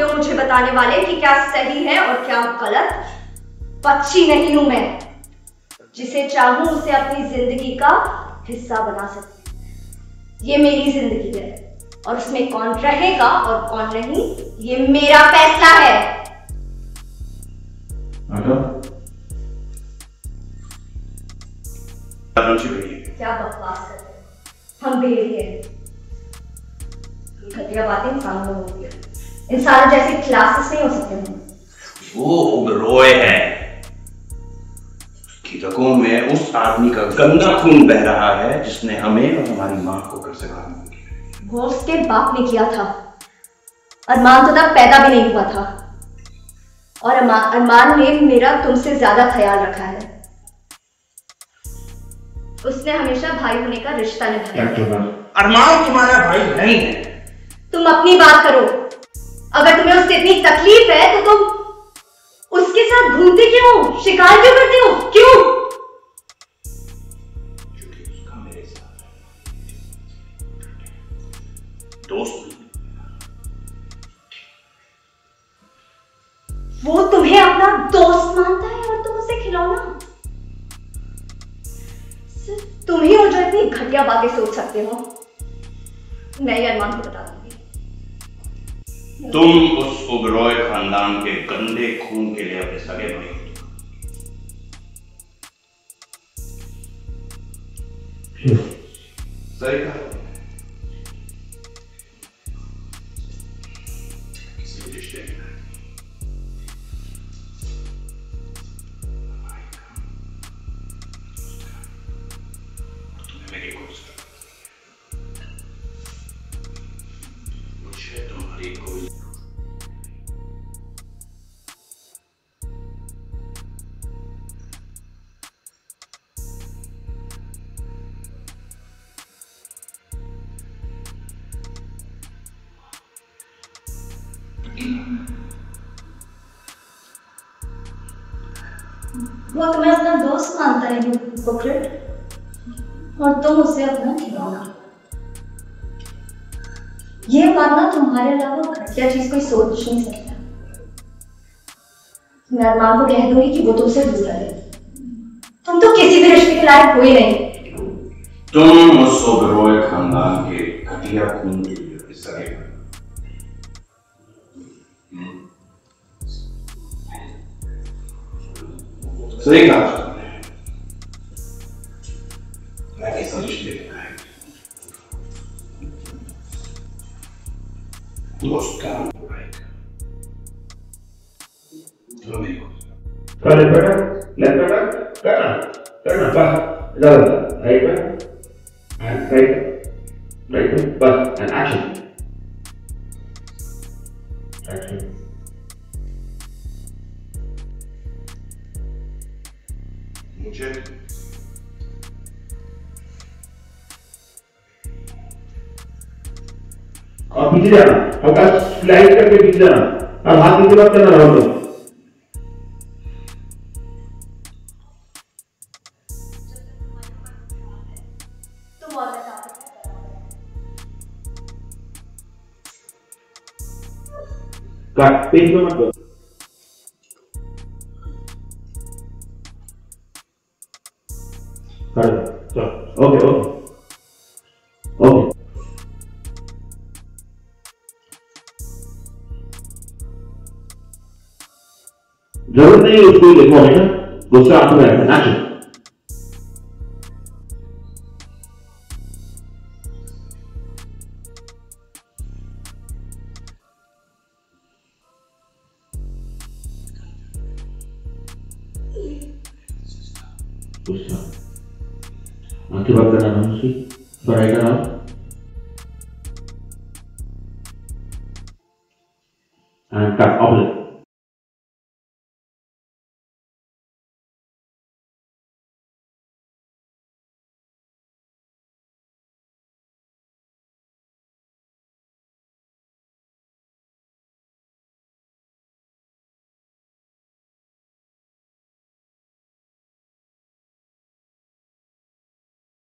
हो मुझे बताने वाले कि क्या सही है और क्या गलत? बच्ची नहीं हूं मैं, जिसे चाहूं उसे अपनी जिंदगी का हिस्सा बना सकती। ये मेरी जिंदगी है और उसमें कौन रहेगा और कौन नहीं, ये मेरा फैसला है। क्या बकवास करते हैं, हम भेड़िए हैं। घटिया बातें इंसानों में होती है, इंसान जैसे क्लासेस नहीं हो सकते हैं। वो ओबरॉय है, उसकी रगों में उस आदमी का गंदा खून बह रहा है जिसने हमें और हमारी मां को घर से बाहर निकाल दिया। वो उसके बाप ने किया था। अरमान तो तब पैदा भी नहीं हुआ था और अरमान ने मेरा तुमसे ज्यादा ख्याल रखा है। उसने हमेशा भाई होने का रिश्ता निभाया। अरमान तुम्हारा भाई नहीं है। तुम अपनी बात करो। अगर तुम्हें उससे इतनी तकलीफ है तो तुम उसके साथ घूमते क्यों, शिकार क्यों करते हो, क्यों? क्योंकि उसका मेरे साथ दोस्त। वो तुम्हें अपना दोस्त मानता है और तुम उसे खिलौना। सिर्फ तुम ही हो जो इतनी घटिया बातें सोच सकते हो। मैं ये अरमान को बता दूंगी। तुम उस ओबरॉय खानदान के गंदे खून के लिए अपने सगे भाई हो। सही कहा। किसी रिश्ते में तुम्हें मेरी कोई मुझे तुम्हारी कोई वो तुम्हें अपना दोस्त मानता है हिपोक्रेट, और तुम उसे अपना खिलौना। ये मानना तुम्हारे अलावा घटिया चीज कोई सोच नहीं सकता। मैं अरमान को कह दूंगी कि वो तुमसे दूर रहे। तुम तो किसी भी रिश्ते के लायक हुए नहीं। तुम उस ओबरॉय खानदान के घटिया खून के लिए हिस्सा ले। सही कहा। मैं कैसा रिश्ते दोस्त का मुझे और पीछे जाना, हल्का स्लाइड करके पीछे जाना और हाथ नीचे मत करना रहो। कट पेज में मत करो। चलो ओके ओके ओके। जरूरत नहीं उसको देखो है ना, दूसरा आपको रहना एक्शन। आंखें बंद करना है उसकी, पढ़ाई का नाम एंड कट ऑफ